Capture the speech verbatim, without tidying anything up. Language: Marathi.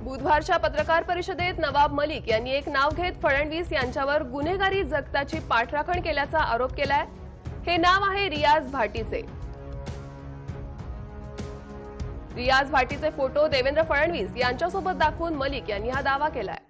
बुधवारच्या पत्रकार परिषदेत नवाब मलिक यांनी एक नाव घेत फडणवीस यांच्यावर गुन्हेगारी जगताची पाठराखण केल्याचा आरोप केलाय। हे नाव आहे रियाज भाटीचे। रियाज भाटीचे फोटो देवेंद्र फडणवीस यांच्यासोबत दाखवून मलिक यांनी हा दावा केलाय।